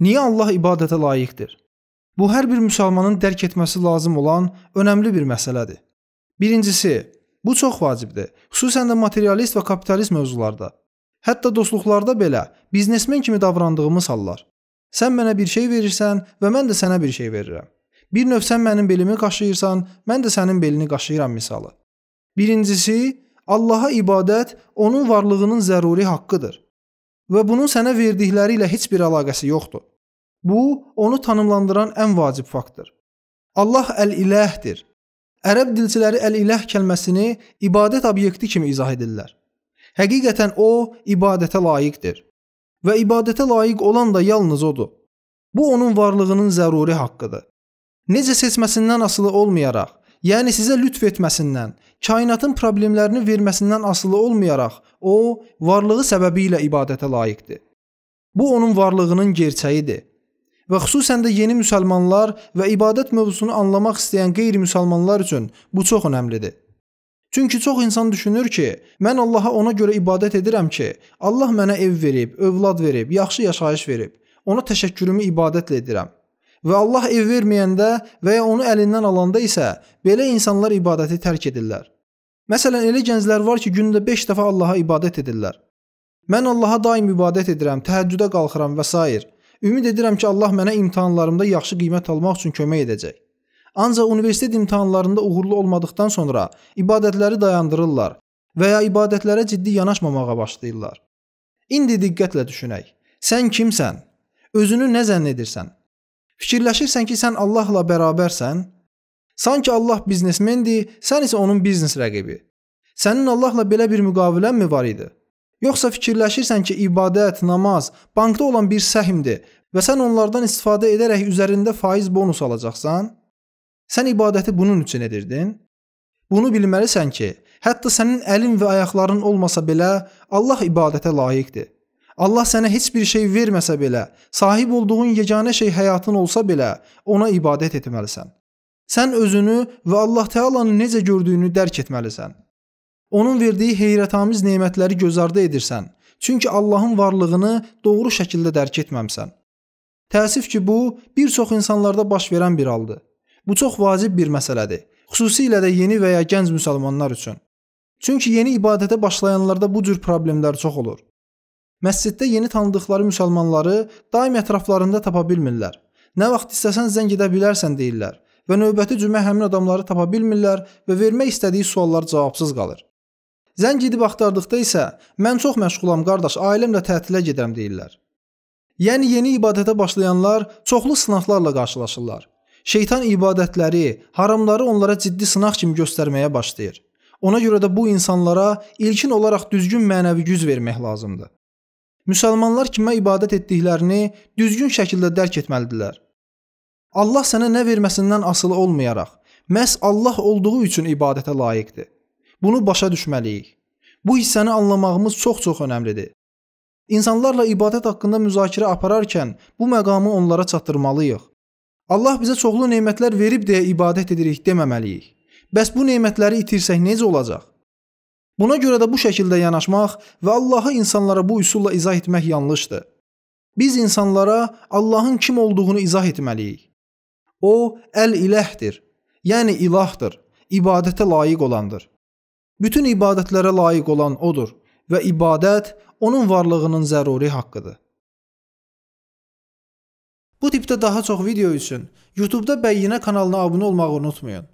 Niyə Allah ibadətə layiqdir? Bu, hər bir müsəlmanın dərk etməsi lazım olan önəmli bir məsələdir. Birincisi, bu çox vacibdir, xüsusən də materialist və kapitalist mövzularda. Hətta dostluqlarda belə biznesmen kimi davrandığımız hallar. Sən mənə bir şey verirsən və mən də sənə bir şey verirəm. Bir növ sən mənim belimi qaşıyırsan, mən də sənin belini qaşıyıram misalı. Birincisi, Allaha ibadət onun varlığının zəruri haqqıdır və bunun sənə verdikləri ilə heç bir əlaqəsi yoxdur. Bu, onu tanımlandıran ən vacib faktdır. Allah Əl-İləhdir. Ərəb dilçiləri Əl-İləh kəlməsini ibadət obyekti kimi izah edirlər. Həqiqətən o, ibadətə layiqdir və ibadətə layiq olan da yalnız odur. Bu, onun varlığının zəruri haqqıdır. Necə seçməsindən asılı olmayaraq, yəni sizə lütf etməsindən, kainatın problemlərini verməsindən asılı olmayaraq, o, varlığı səbəbilə ibadətə layiqdir. Bu, onun varlığının gerçəyidir. Və xüsusən də yeni müsəlmanlar və ibadət mövzusunu anlamaq istəyən qeyri-müsəlmanlar üçün bu çox önəmlidir. Çünki çox insan düşünür ki, mən Allaha ona görə ibadət edirəm ki, Allah mənə ev verib, övlad verib, yaxşı yaşayış verib. Ona təşəkkürümü ibadətlə edirəm. Və Allah ev verməyəndə və ya onu əlindən alanda isə belə insanlar ibadəti tərk edirlər. Məsələn, elə gənclər var ki, gündə 5 dəfə Allaha ibadət edirlər. Mən Allaha daim ibadət edirəm, təhəccüdə qalxıram və s. Ümid edirəm ki, Allah mənə imtahanlarımda yaxşı qiymət almaq üçün kömək edəcək. Ancaq universitet imtahanlarında uğurlu olmadıqdan sonra ibadətləri dayandırırlar və ya ibadətlərə ciddi yanaşmamağa başlayırlar. İndi diqqətlə düşünək. Sən kimsən? Özünü nə zənn edirsən? Fikirləşirsən ki, sən Allahla bərabərsən? Sanki Allah biznesmendir, sən isə onun biznes rəqibi. Sənin Allahla belə bir müqavilən mi var idi? Yoxsa fikirləşirsən ki, ibadət, namaz, bankda olan bir səhmdir və sən onlardan istifadə edərək üzərində faiz bonus alacaqsan? Sən ibadəti bunun üçün edirdin? Bunu bilməlisən ki, hətta sənin əlin və ayaqların olmasa belə, Allah ibadətə layiqdir. Allah sənə heç bir şey verməsə belə, sahib olduğun yeganə şey həyatın olsa belə, ona ibadət etməlisən. Sən özünü və Allah Teala'nı necə gördüyünü dərk etməlisən. Onun verdiyi heyrətamiz nemətləri göz ardı edirsən, çünki Allahın varlığını doğru şəkildə dərk etməmsən. Təəssüf ki, bu, bir çox insanlarda baş verən bir haldır. Bu çox vacib bir məsələdir, xüsusilə də yeni və ya gənc müsəlmanlar üçün. Çünki yeni ibadətə başlayanlarda bu cür problemlər çox olur. Məsciddə yeni tanıdıqları müsəlmanları daim ətraflarında tapa bilmirlər. Nə vaxt istəsən zəng edə bilərsən deyirlər və növbəti cümə həmin adamları tapa bilmirlər və vermək istədiyi suallar cavabsız qalır. Zəng edib axtardıqda isə mən çox məşğulam qardaş, ailəmlə tətilə gedirəm deyirlər. Yəni yeni ibadətə başlayanlar çoxlu sınaqlarla qarşılaşırlar. Şeytan ibadətləri, haramları onlara ciddi sınaq kimi göstərməyə başlayır. Ona görə də bu insanlara ilkin olaraq düzgün mənəvi güc vermək lazımdır. Müsəlmanlar kimə ibadət etdiklərini düzgün şəkildə dərk etməlidirlər. Allah sənə nə verməsindən asılı olmayaraq, məhz Allah olduğu üçün ibadətə layiqdir. Bunu başa düşməliyik. Bu hissəni anlamağımız çox önəmlidir. İnsanlarla ibadət haqqında müzakirə apararkən bu məqamı onlara çatdırmalıyıq. Allah bizə çoxlu nemətlər verib deyə ibadət edirik deməməliyik. Bəs bu nemətləri itirsək necə olacaq? Buna görə də bu şəkildə yanaşmaq və Allahı insanlara bu üsulla izah etmək yanlışdır. Biz insanlara Allahın kim olduğunu izah etməliyik. O, Əl-İləhdir, yəni ilahdır, ibadətə layiq olandır. Bütün ibadətlərə layiq olan odur və ibadət onun varlığının zəruri haqqıdır. Bu tipdə daha çox video üçün YouTube'da Bəyyinə kanalına abunə olmağı unutmayın.